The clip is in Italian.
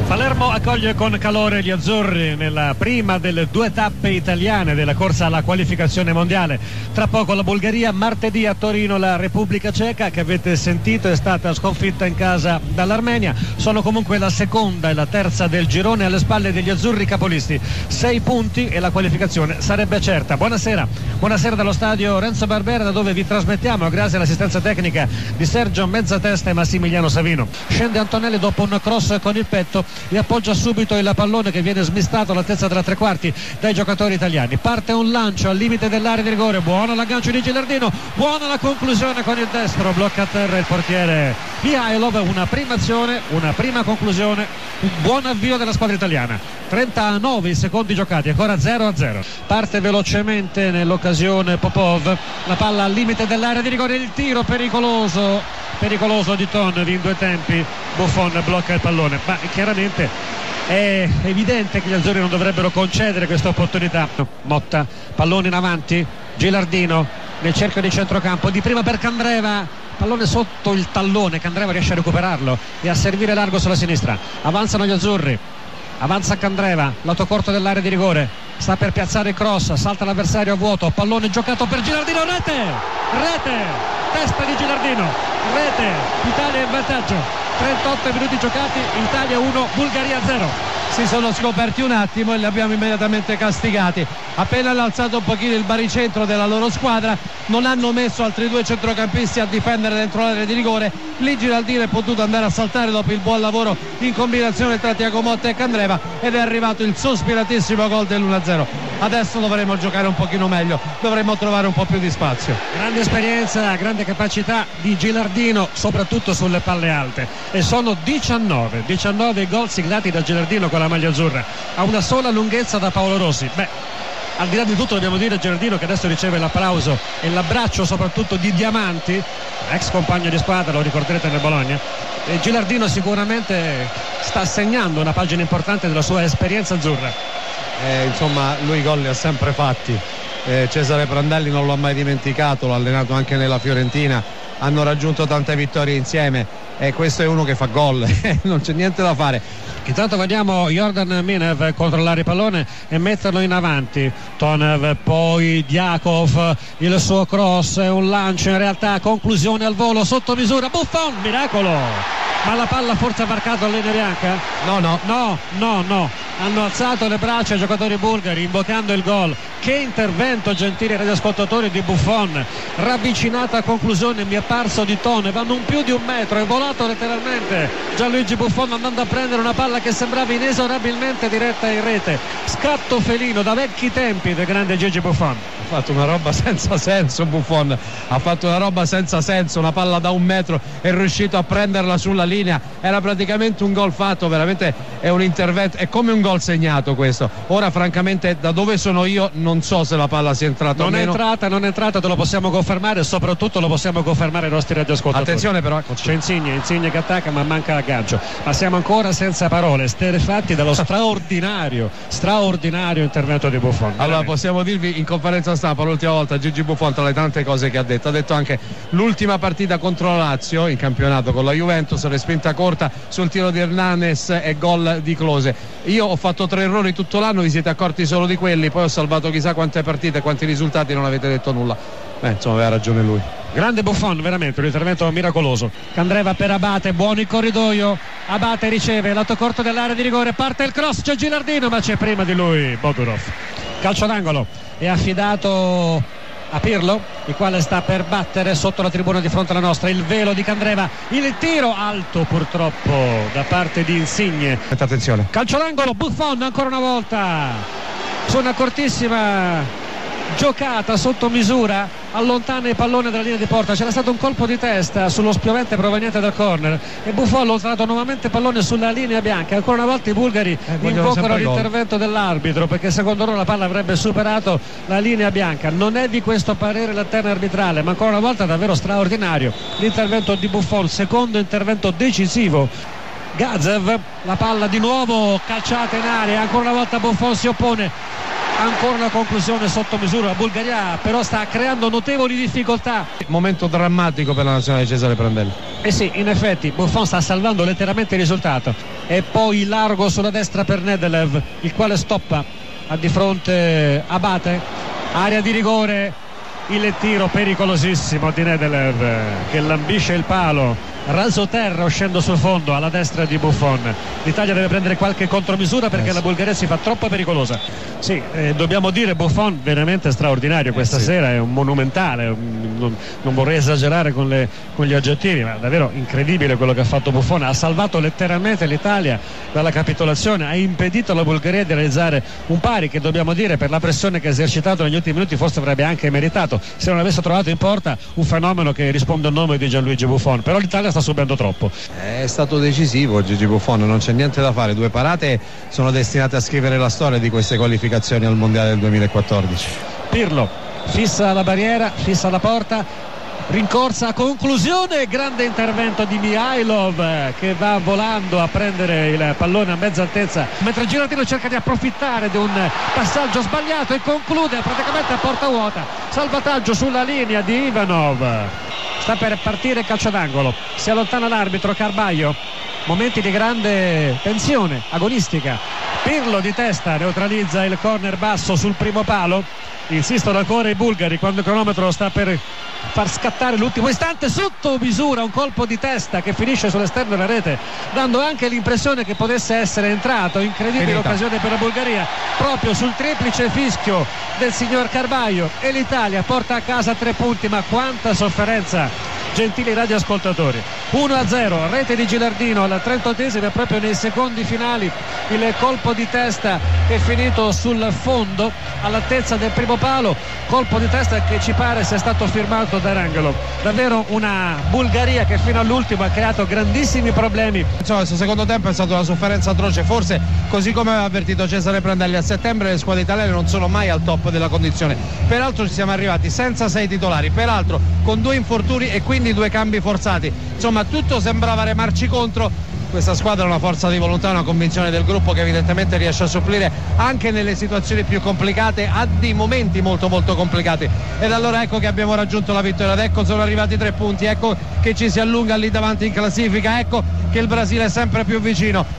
Palermo accoglie con calore gli azzurri nella prima delle due tappe italiane della corsa alla qualificazione mondiale. Tra poco la Bulgaria, martedì a Torino la Repubblica Ceca, che avete sentito è stata sconfitta in casa dall'Armenia. Sono comunque la seconda e la terza del girone alle spalle degli azzurri capolisti. 6 punti e la qualificazione sarebbe certa. Buonasera dallo stadio Renzo Barbera, da dove vi trasmettiamo grazie all'assistenza tecnica di Sergio Mezzatesta e Massimiliano Savino. Scende Antonelli dopo un cross con il petto e appoggia subito il pallone che viene smistato all'altezza della tre quarti dai giocatori italiani. Parte un lancio al limite dell'area di rigore, buono l'aggancio di Gilardino, buona la conclusione con il destro, blocca a terra il portiere Mihailov. Una prima azione, una prima conclusione, un buon avvio della squadra italiana. 39 secondi giocati, ancora 0-0. Parte velocemente nell'occasione Popov, la palla al limite dell'area di rigore, il tiro pericoloso di Ton in due tempi. Buffon blocca il pallone, ma chiaramente è evidente che gli azzurri non dovrebbero concedere questa opportunità. Motta, pallone in avanti, Gilardino nel cerchio di centrocampo, di prima per Candreva, pallone sotto il tallone, Candreva riesce a recuperarlo e a servire largo sulla sinistra. Avanzano gli azzurri, avanza Candreva, lato corto dell'area di rigore, sta per piazzare il cross, salta l'avversario a vuoto, pallone giocato per Gilardino, rete, testa di Gilardino, rete, Italia in vantaggio. 38 minuti giocati, Italia 1, Bulgaria 0. Si sono scoperti un attimo e li abbiamo immediatamente castigati. Appena hanno alzato un pochino il baricentro della loro squadra, non hanno messo altri due centrocampisti a difendere dentro l'area di rigore. Lì Giraldino è potuto andare a saltare dopo il buon lavoro in combinazione tra Tiago Motta e Candreva ed è arrivato il sospiratissimo gol dell'1-0. Adesso dovremo giocare un pochino meglio, dovremo trovare un po' più di spazio. Grande esperienza, grande capacità di Gilardino, soprattutto sulle palle alte, e sono 19 i gol siglati da Gilardino con la maglia azzurra, a una sola lunghezza da Paolo Rossi. Al di là di tutto dobbiamo dire Gilardino che adesso riceve l'applauso e l'abbraccio soprattutto di Diamanti, ex compagno di squadra, lo ricorderete nel Bologna, e Gilardino sicuramente sta segnando una pagina importante della sua esperienza azzurra. Insomma, lui i gol li ha sempre fatti. Cesare Prandelli non l'ho mai dimenticato, l'ho allenato anche nella Fiorentina, hanno raggiunto tante vittorie insieme e questo è uno che fa gol. Non c'è niente da fare. Intanto vediamo Jordan Minev controllare il pallone e metterlo in avanti. Tonev, poi Diakov, il suo cross, un lancio in realtà, conclusione al volo sotto misura, Buffon, miracolo, ma la palla forse ha varcato la linea bianca? No, hanno alzato le braccia i giocatori bulgari invocando il gol. Che intervento, gentili radioascoltatori, di Buffon, ravvicinata a conclusione, mi è parso di Tonev, a non più di un metro, è volato letteralmente Gianluigi Buffon andando a prendere una palla che sembrava inesorabilmente diretta in rete. Scatto felino da vecchi tempi del grande Gigi Buffon. Ha fatto una roba senza senso Buffon, ha fatto una roba senza senso, una palla da un metro, è riuscito a prenderla sulla linea, era praticamente un gol fatto, veramente è un intervento, è come un gol segnato questo. Ora francamente da dove sono io non so se la palla sia entrata o meno. Non è entrata, te lo possiamo confermare e soprattutto lo possiamo confermare ai nostri radioascoltatori. Attenzione però, c'è Insigne che attacca ma manca l'aggancio, ma siamo ancora senza parole, esterefatti dallo straordinario intervento di Buffon. Allora possiamo dirvi in conferenza stampa l'ultima volta Gigi Buffon, tra le tante cose che ha detto anche l'ultima partita contro la Lazio in campionato con la Juventus, respinta corta sul tiro di Hernanes e gol di Klose. Io ho fatto 3 errori tutto l'anno, vi siete accorti solo di quelli, poi ho salvato chissà quante partite, quanti risultati, non avete detto nulla. Insomma aveva ragione lui. Grande Buffon, veramente un intervento miracoloso. Candreva per Abate, buono il corridoio, Abate riceve lato corto dell'area di rigore, parte il cross, c'è Gilardino ma c'è prima di lui Bodurov. Calcio d'angolo, è affidato a Pirlo, il quale sta per battere sotto la tribuna di fronte alla nostra. Il velo di Candreva, il tiro alto purtroppo da parte di Insigne. Attenzione, calcio d'angolo, Buffon ancora una volta su una cortissima giocata sotto misura, allontana il pallone dalla linea di porta. C'era stato un colpo di testa sullo spiovente proveniente dal corner e Buffon ha allontanato nuovamente il pallone sulla linea bianca. Ancora una volta i bulgari invocano l'intervento dell'arbitro, perché secondo loro la palla avrebbe superato la linea bianca. Non è di questo parere la terna arbitrale, ma ancora una volta davvero straordinario l'intervento di Buffon, secondo intervento decisivo. Gazev, la palla di nuovo calciata in aria, ancora una volta Buffon si oppone, ancora la conclusione sotto misura. La Bulgaria però sta creando notevoli difficoltà. Momento drammatico per la nazionale di Cesare Prandelli. Eh sì, in effetti Buffon sta salvando letteralmente il risultato. E poi largo sulla destra per Nedelev, il quale stoppa di fronte a Abate, area di rigore, il tiro pericolosissimo di Nedelev che lambisce il palo, raso terra uscendo sul fondo alla destra di Buffon. L'Italia deve prendere qualche contromisura perché la Bulgaria si fa troppo pericolosa. Sì, dobbiamo dire Buffon veramente straordinario questa sera, è un monumentale, non vorrei esagerare con gli aggettivi, ma davvero incredibile quello che ha fatto Buffon. Ha salvato letteralmente l'Italia dalla capitolazione, ha impedito alla Bulgaria di realizzare un pari che, dobbiamo dire, per la pressione che ha esercitato negli ultimi minuti forse avrebbe anche meritato se non avesse trovato in porta un fenomeno che risponde al nome di Gianluigi Buffon. Però l'Italia sta subendo troppo. È stato decisivo Gigi Buffon, non c'è niente da fare, 2 parate sono destinate a scrivere la storia di queste qualificazioni al mondiale del 2014. Pirlo fissa la barriera, fissa la porta, rincorsa, conclusione, grande intervento di Mihailov che va volando a prendere il pallone a mezza altezza, mentre Gilardino cerca di approfittare di un passaggio sbagliato e conclude praticamente a porta vuota. Salvataggio sulla linea di Ivanov, sta per partire calcio d'angolo, si allontana l'arbitro Carbaio, momenti di grande tensione agonistica. Pirlo di testa neutralizza il corner basso sul primo palo. Insistono ancora i bulgari quando il cronometro sta per far scattare l'ultimo istante. Sotto misura un colpo di testa che finisce sull'esterno della rete, dando anche l'impressione che potesse essere entrato. Incredibile occasione per la Bulgaria proprio sul triplice fischio del signor Carbaio, e l'Italia porta a casa 3 punti. Ma quanta sofferenza, gentili radioascoltatori. 1-0, rete di Gilardino al 38esimo, e proprio nei secondi finali il colpo di testa che è finito sul fondo all'altezza del primo palo, colpo di testa che ci pare sia stato firmato da Rangelo. Davvero una Bulgaria che fino all'ultimo ha creato grandissimi problemi. Questo secondo tempo è stata una sofferenza atroce, forse così come aveva avvertito Cesare Prandelli a settembre le squadre italiane non sono mai al top della condizione. Peraltro ci siamo arrivati senza 6 titolari, peraltro con 2 infortuni e quindi 2 cambi forzati, insomma tutto sembrava remarci contro. Questa squadra ha una forza di volontà, una convinzione del gruppo che evidentemente riesce a supplire anche nelle situazioni più complicate, a dei momenti molto molto complicati, ed allora ecco che abbiamo raggiunto la vittoria, ed ecco sono arrivati 3 punti, ecco che ci si allunga lì davanti in classifica, ecco che il Brasile è sempre più vicino.